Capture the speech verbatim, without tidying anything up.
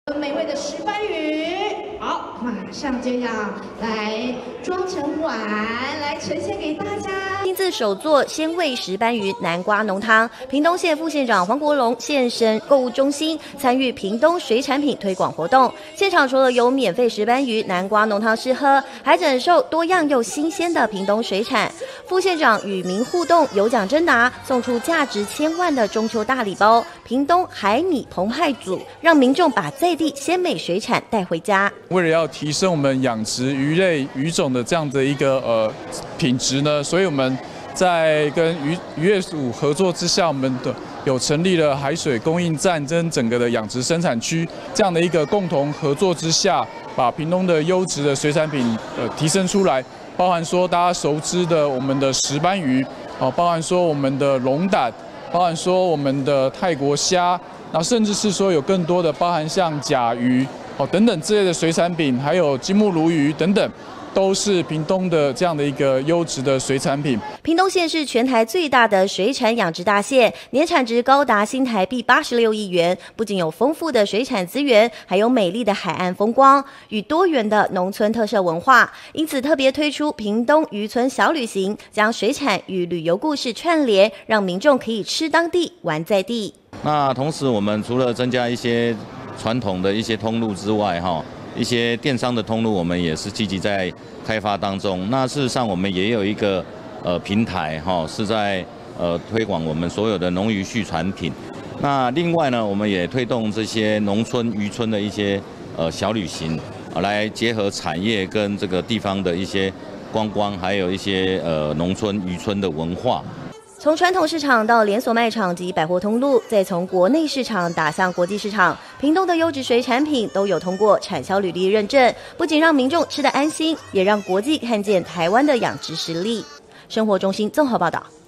美味的石斑鱼，好，马上就要来装成碗，来呈现给大家。 亲自手做鲜味石斑鱼南瓜浓汤，屏东县副县长黄国龙现身购物中心，参与屏东水产品推广活动。现场除了有免费石斑鱼南瓜浓汤试喝，还展售多样又新鲜的屏东水产。副县长与民互动，有奖征答，送出价值千万的中秋大礼包。屏东海米澎湃组，让民众把在地鲜美水产带回家。 为了要提升我们养殖鱼类鱼种的这样的一个呃品质呢，所以我们在跟渔渔业署合作之下，我们的有成立了海水供应站跟整个的养殖生产区这样的一个共同合作之下，把屏东的优质的水产品呃提升出来，包含说大家熟知的我们的石斑鱼，哦，包含说我们的龙胆。包含说我们的泰国虾，然后甚至是说有更多的包含像甲鱼哦等等之类的水产品，还有金目鲈鱼等等，都是屏东的这样的一个优质的水产品。 屏东县是全台最大的水产养殖大县，年产值高达新台币八十六亿元。不仅有丰富的水产资源，还有美丽的海岸风光与多元的农村特色文化，因此特别推出屏东渔村小旅行，将水产与旅游故事串联，让民众可以吃当地，玩在地。 那同时，我们除了增加一些传统的一些通路之外，哈。一些电商的通路，我们也是积极在开发当中。那事实上，我们也有一个呃平台哈，是在呃推广我们所有的农渔畜产品。那另外呢，我们也推动这些农村渔村的一些呃小旅行，啊，来结合产业跟这个地方的一些观光，还有一些呃农村渔村的文化。 从传统市场到连锁卖场及百货通路，再从国内市场打向国际市场，屏东的优质水产品都有通过产销履历认证，不仅让民众吃得安心，也让国际看见台湾的养殖实力。生活中心综合报道。